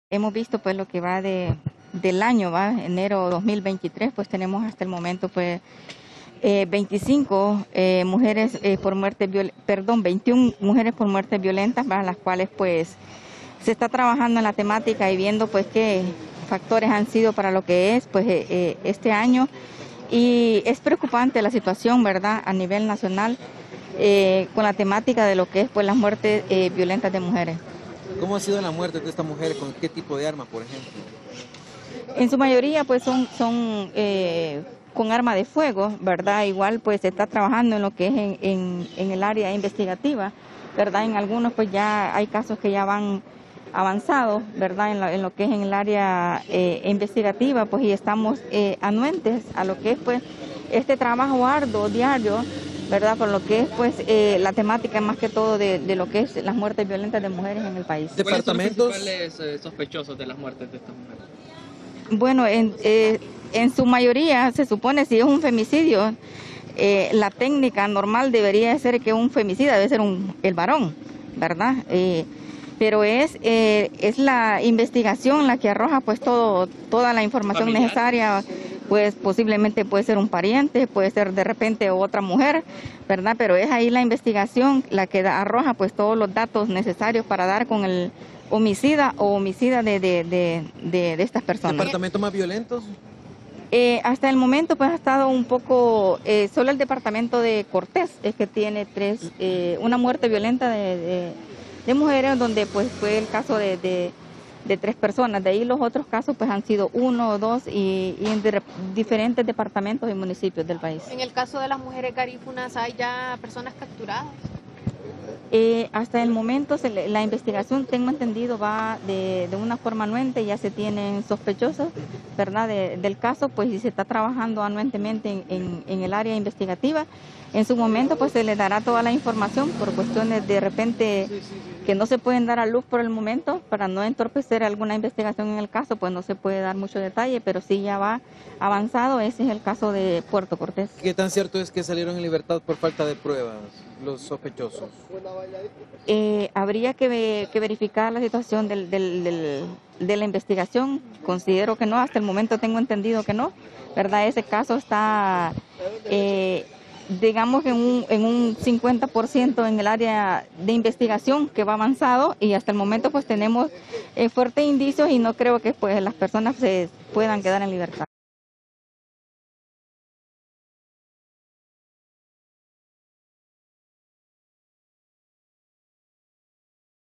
Hemos visto pues lo que va del año, va enero 2023, pues tenemos hasta el momento pues 25 mujeres por muerte 21 mujeres por muertes violentas, para las cuales pues se está trabajando en la temática y viendo pues qué factores han sido para lo que es pues este año. Y es preocupante la situación, ¿verdad?, a nivel nacional con la temática de lo que es pues las muertes violentas de mujeres. ¿Cómo ha sido la muerte de esta mujer? ¿Con qué tipo de arma, por ejemplo? En su mayoría pues son con arma de fuego, ¿verdad? Igual pues se está trabajando en lo que es en el área investigativa, ¿verdad? En algunos pues ya hay casos que ya van avanzados, ¿verdad? En lo que es en el área investigativa, pues y estamos anuentes a lo que es pues este trabajo arduo, diario, ¿verdad? Por lo que es pues la temática más que todo de lo que es las muertes violentas de mujeres en el país. ¿Cuáles son los principales sospechosos de las muertes de estas mujeres? Bueno, en su mayoría se supone, si es un femicidio, la técnica normal debería ser que un femicida debe ser el varón, ¿verdad? Pero es la investigación la que arroja pues toda la información necesaria, pues posiblemente puede ser un pariente, puede ser de repente otra mujer, ¿verdad? Pero es ahí la investigación la que arroja pues todos los datos necesarios para dar con el homicida o homicida de estas personas. ¿Departamentos más violentos? Hasta el momento pues ha estado un poco, solo el departamento de Cortés es que tiene una muerte violenta de mujeres, donde pues fue el caso de 3 personas. De ahí los otros casos pues han sido 1 o 2 y en diferentes departamentos y municipios del país. En el caso de las mujeres garífunas, ¿hay ya personas capturadas? Hasta el momento la investigación, tengo entendido, va de una forma anuente, ya se tienen sospechosos, ¿verdad?, del caso, pues y se está trabajando anuentemente en el área investigativa. En su momento pues se le dará toda la información por cuestiones de repente que no se pueden dar a luz por el momento, para no entorpecer alguna investigación en el caso, pues no se puede dar mucho detalle, pero sí ya va avanzado. Ese es el caso de Puerto Cortés. ¿Qué tan cierto es que salieron en libertad por falta de pruebas los sospechosos? Habría que verificar la situación de la investigación. Considero que no, hasta el momento tengo entendido que no, ¿verdad? Ese caso está, digamos, en un 50% en el área de investigación que va avanzado, y hasta el momento pues tenemos fuertes indicios y no creo que pues las personas se puedan quedar en libertad.